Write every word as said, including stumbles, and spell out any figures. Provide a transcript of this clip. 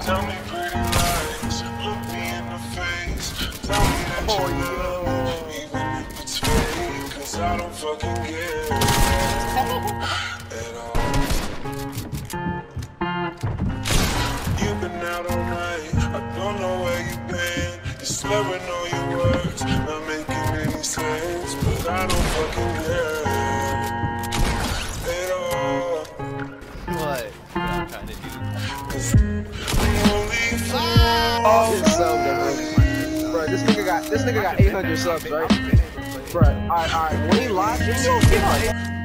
Tell me pretty lies, look me in the face. Tell me that you love me, even if it's fake. Cause I don't fucking care at all. You've been out all night, I don't know where you've been. You're slurring all your words, not making any sense. But I don't fucking care at all. What? I'm trying to do. Cause I'm only fine. Oh, this sub, bro. This nigga got this nigga got eight hundred subs, right? Bro, alright, alright. When he live, you don't get like.